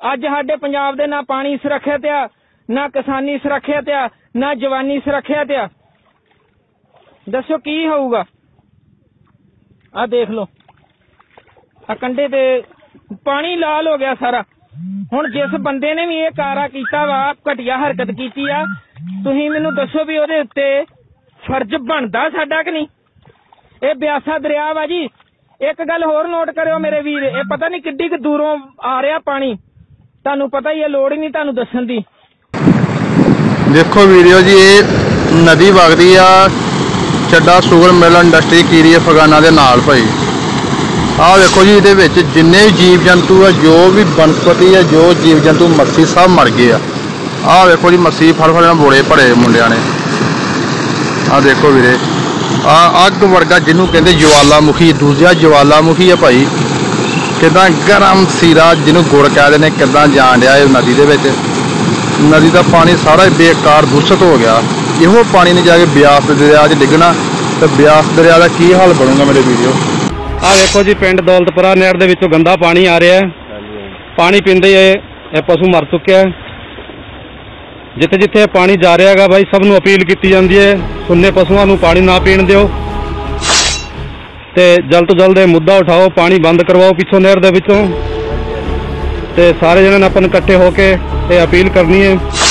अज साडे पंजाब दे ना पानी सुरक्षित आ, ना किसानी सुरक्षित आ, ना जवानी सुरक्षित आ। दसो की होऊगा? आ देख लो, आ कंढे ते पानी लाल हो गया सारा। हुण जिस बंदे ने भी ये कारा कीता वा, घटिया हरकत कीती आ, तुसीं मैनूं दसो भी ओहदे उत्ते फर्ज बनदा साडा कि नहीं? ये ब्यासा दरिया वा जी। एक गल होर नोट करियो मेरे वीर, ये पता नहीं किड्डी क दूरों आ रहा पानी, तुहानूं पता ही है, लोड़ ही नहीं तुहानूं दस्सण दी। देखो वीडियो जी, ये नदी वगदी आ Chadha sugar mill industry Kiri Afghana ਦੇ ਨਾਲ ਭਾਈ। ਆਹ ਦੇਖੋ ਜੀ, ਇਹਦੇ ਵਿੱਚ ਜਿੰਨੇ ਜੀਵ ਜੰਤੂ ਆ, ਜੋ ਵੀ ਬਨਸਪਤੀ ਆ, ਜੋ ਜੀਵ ਜੰਤੂ ਮੱਛੀ ਸਭ ਮਰ ਗਏ ਆ। ਆਹ ਦੇਖੋ ਜੀ, ਮੱਛੀ ਫੜ ਫੜ ਬੋਲੇ ਭਰੇ ਮੁੰਡਿਆਂ ਨੇ। ਆਹ ਦੇਖੋ ਵੀਰੇ, ਆਹ ਅੱਗ ਵਰਗਾ ਜਿਹਨੂੰ ਕਹਿੰਦੇ ਜਵਾਲਾਮੁਖੀ, ਦੂਜਾ ਜਵਾਲਾਮੁਖੀ ਆ ਭਾਈ। ਕਿੱਦਾਂ ਗਰਮ ਸੀਰਾ ਜਿਹਨੂੰ ਗੁੜ ਕਹਿ ਦਿੰਦੇ, ਕਿੱਦਾਂ ਜਾਣ ਡਿਆ ਇਹ ਨਦੀ ਦੇ ਵਿੱਚ। नदी का पानी सारा बेकार दूषित हो गया। ਇਹੋ पानी ने जाके ब्यास दरिया 'ਚ ਡਿੱਗਣਾ तो ब्यास दरिया का की हाल बनूगा मेरे वीडियो। आ देखो जी, पिंड दौलतपुरा नहर दे विचों गंदा पानी आ रहा है। पानी पींदे ये पशु मर चुके हैं। जिथे जिथे पानी जा रहा है भाई, सब नूं अपील की जाती है, सुन्ने पशुओं नूं पानी ना पीण दिओ ते जल्द तो जल्द मुद्दा उठाओ, पानी बंद करवाओ पिछों नहर दे विचों। ते सारे जने अपन इकट्ठे होके अपील करनी है।